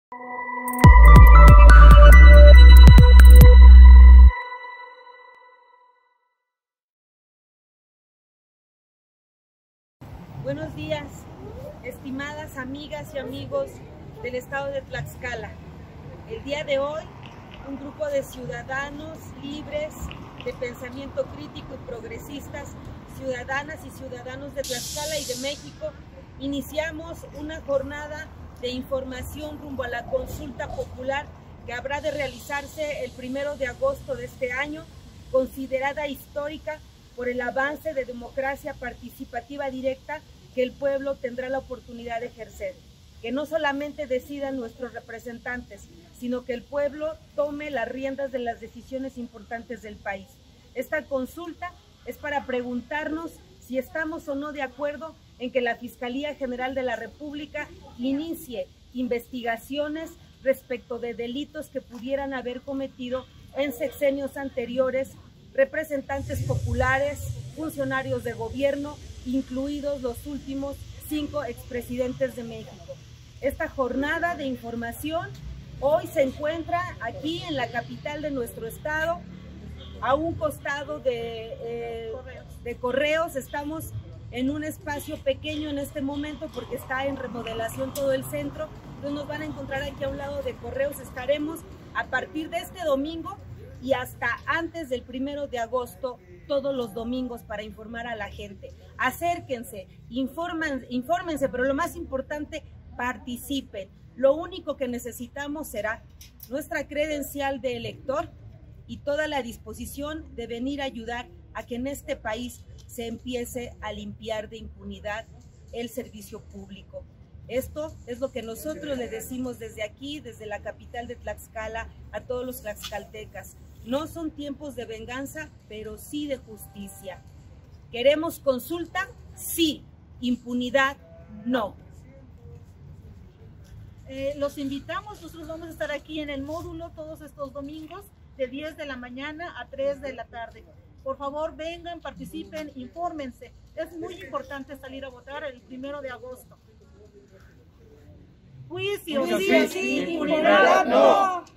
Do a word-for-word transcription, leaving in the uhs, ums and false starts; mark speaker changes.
Speaker 1: Buenos días, estimadas amigas y amigos del estado de Tlaxcala. El día de hoy, un grupo de ciudadanos libres, de pensamiento crítico y progresistas, ciudadanas y ciudadanos de Tlaxcala y de México, iniciamos una jornada de información rumbo a la consulta popular que habrá de realizarse el primero de agosto de este año, considerada histórica por el avance de democracia participativa directa que el pueblo tendrá la oportunidad de ejercer. Que no solamente decidan nuestros representantes, sino que el pueblo tome las riendas de las decisiones importantes del país. Esta consulta es para preguntarnos si estamos o no de acuerdo en que la Fiscalía General de la República inicie investigaciones respecto de delitos que pudieran haber cometido en sexenios anteriores representantes populares, funcionarios de gobierno, incluidos los últimos cinco expresidentes de México. Esta jornada de información hoy se encuentra aquí en la capital de nuestro estado, a un costado de, eh, de Correos. Estamos en un espacio pequeño en este momento porque está en remodelación todo el centro. Entonces nos van a encontrar aquí a un lado de Correos. Estaremos a partir de este domingo y hasta antes del primero de agosto, todos los domingos, para informar a la gente. Acérquense, informan, infórmense, pero lo más importante, participen. Lo único que necesitamos será nuestra credencial de elector y toda la disposición de venir a ayudar a que en este país se empiece a limpiar de impunidad el servicio público. Esto es lo que nosotros le decimos desde aquí, desde la capital de Tlaxcala, a todos los tlaxcaltecas. No son tiempos de venganza, pero sí de justicia. ¿Queremos consulta? Sí. Impunidad, no.
Speaker 2: Eh, los invitamos, nosotros vamos a estar aquí en el módulo todos estos domingos de diez de la mañana a tres de la tarde. Por favor, vengan, participen, infórmense. Es muy importante salir a votar el primero de agosto. Juicio, sí, sí, impunidad no.